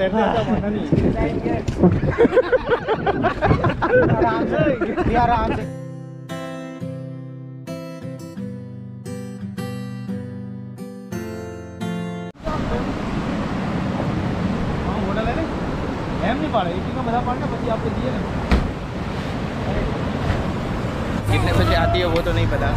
आराम से कितने बजे आती है वो तो नहीं पता।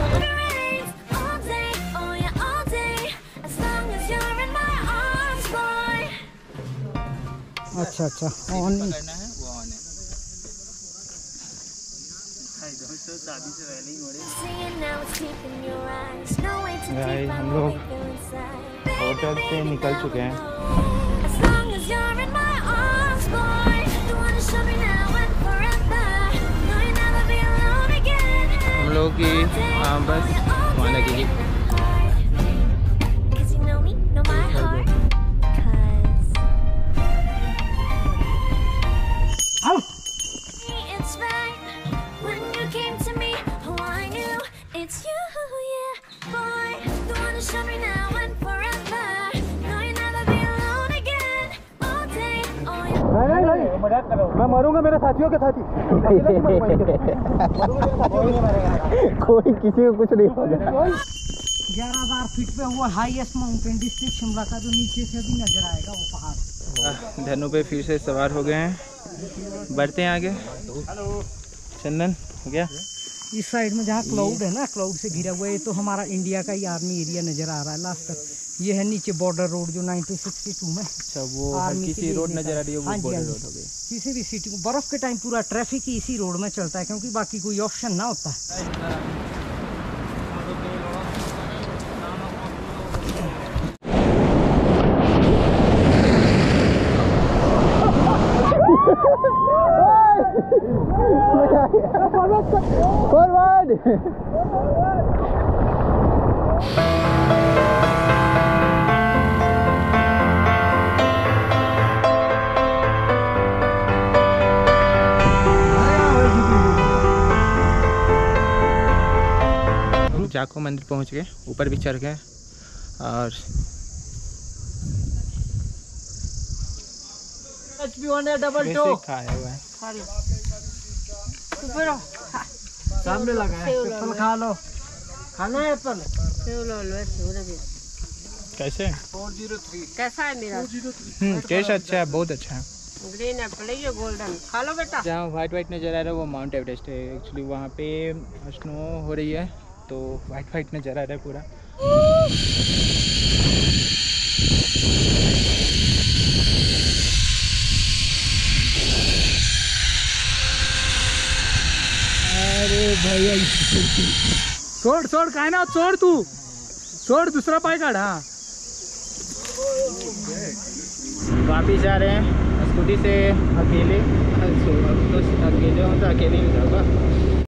अच्छा अच्छा ऑन करना है, वो ऑन है। हम लोग होटल से निकल चुके हैं। हम लोग की बस वहाँ लगेगी। मैं मरूंगा मेरे साथियों के साथ ही। कोई किसी को कुछ नहीं होगा। 11,000 फीट पे हुआ हाईएस्ट माउंटेन डिस्ट्रिक्ट शिमला का, जो नीचे से भी नजर आएगा वो पहाड़। धनु पे फिर से सवार हो गए हैं, बढ़ते हैं आगे। चंदन हो गया इस साइड में जहाँ क्लाउड है ना, क्लाउड से घिरा हुआ है, तो हमारा इंडिया का ही आर्मी एरिया नजर आ रहा है लास्ट तक। ये है नीचे बॉर्डर रोड जो 1962 में। अच्छा, वो किसी रोड नजर आ रही है, वो बॉर्डर रोड हो गई। किसी भी सिटी में बर्फ के टाइम पूरा ट्रैफिक ही इसी रोड में चलता है, क्योंकि बाकी कोई ऑप्शन ना होता है। जाको मंदिर पहुंच गए, ऊपर भी चढ़ गए और डबल टो खाया हुआ है। सामने लगा है, एप्पल खा लो। खाना है एप्पल? कैसे? 403 कैसा है मेरा? टेस्ट अच्छा है, बहुत अच्छा है। ग्रीन एप्पल है ये, गोल्डन खा लो बेटा। जहाँ व्हाइट व्हाइट नज़र आ रहा है वो माउंट एवरेस्ट है। एक्चुअली वहाँ पे स्नो हो रही है तो व्हाइट व्हाइट नज़र आ रहा है पूरा। अरे भैया छोड़ छोड़ काय ना, छोड़ तू छोड़, दूसरा पाय काढ़। हाँ वापिस जा रहे हैं स्कूटी से अकेले। तो अकेले हो तो अकेले ही जाऊँगा।